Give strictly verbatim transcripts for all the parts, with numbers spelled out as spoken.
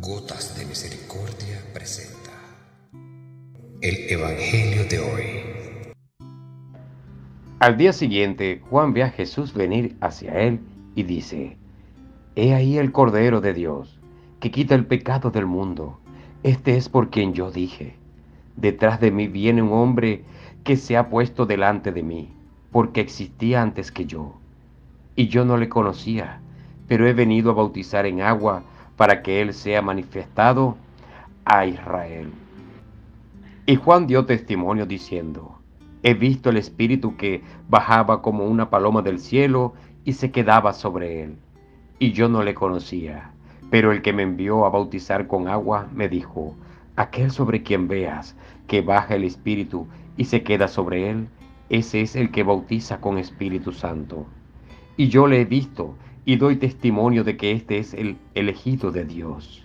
Gotas de Misericordia presenta el Evangelio de hoy. Al día siguiente, Juan ve a Jesús venir hacia él y dice: He ahí el Cordero de Dios, que quita el pecado del mundo. Este es por quien yo dije: Detrás de mí viene un hombre que se ha puesto delante de mí, porque existía antes que yo. Y yo no le conocía, pero he venido a bautizar en agua para que él sea manifestado a Israel. Y Juan dio testimonio diciendo: He visto el Espíritu que bajaba como una paloma del cielo y se quedaba sobre él. Y yo no le conocía, pero el que me envió a bautizar con agua me dijo: Aquel sobre quien veas que baja el Espíritu y se queda sobre él, ese es el que bautiza con Espíritu Santo. Y yo le he visto y doy testimonio de que este es el elegido de Dios.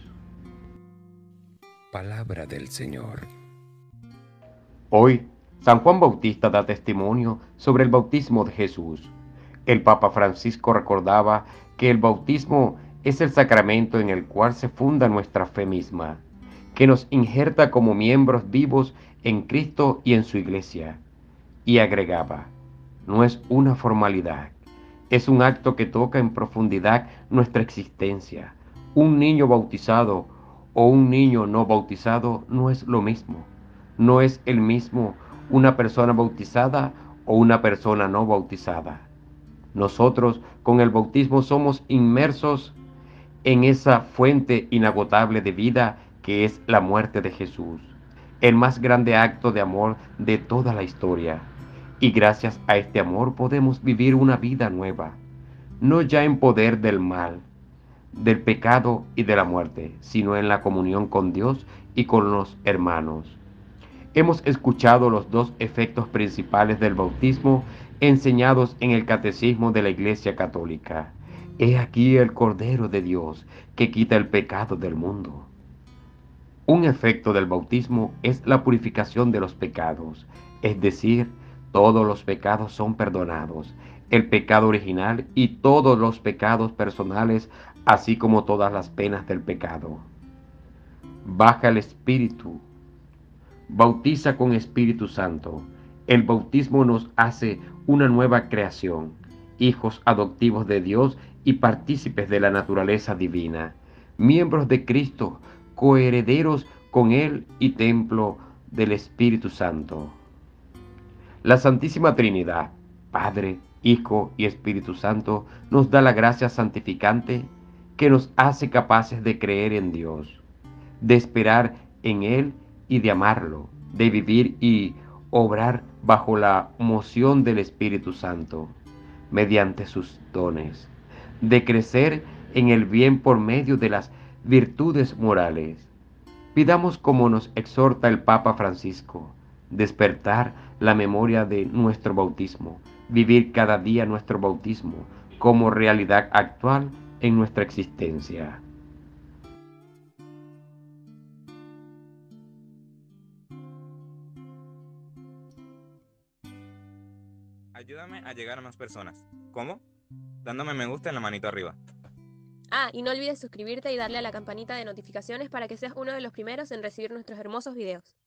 Palabra del Señor. Hoy, San Juan Bautista da testimonio sobre el bautismo de Jesús. El Papa Francisco recordaba que el bautismo es el sacramento en el cual se funda nuestra fe misma, que nos injerta como miembros vivos en Cristo y en su Iglesia. Y agregaba: no es una formalidad, es un acto que toca en profundidad nuestra existencia. Un niño bautizado o un niño no bautizado no es lo mismo. No es el mismo una persona bautizada o una persona no bautizada. Nosotros con el bautismo somos inmersos en esa fuente inagotable de vida que es la muerte de Jesús, el más grande acto de amor de toda la historia. Y gracias a este amor podemos vivir una vida nueva, no ya en poder del mal, del pecado y de la muerte, sino en la comunión con Dios y con los hermanos. Hemos escuchado los dos efectos principales del bautismo enseñados en el Catecismo de la Iglesia Católica. He aquí el Cordero de Dios que quita el pecado del mundo. Un efecto del bautismo es la purificación de los pecados, es decir, todos los pecados son perdonados, el pecado original y todos los pecados personales, así como todas las penas del pecado. Baja el Espíritu, bautiza con Espíritu Santo. El bautismo nos hace una nueva creación, hijos adoptivos de Dios y partícipes de la naturaleza divina, miembros de Cristo, coherederos con Él y templo del Espíritu Santo. La Santísima Trinidad, Padre, Hijo y Espíritu Santo, nos da la gracia santificante que nos hace capaces de creer en Dios, de esperar en Él y de amarlo, de vivir y obrar bajo la moción del Espíritu Santo, mediante sus dones, de crecer en el bien por medio de las virtudes morales. Pidamos, como nos exhorta el Papa Francisco, despertar la memoria de nuestro bautismo, vivir cada día nuestro bautismo como realidad actual en nuestra existencia. Ayúdame a llegar a más personas. ¿Cómo? Dándome me gusta en la manito arriba. Ah, y no olvides suscribirte y darle a la campanita de notificaciones para que seas uno de los primeros en recibir nuestros hermosos videos.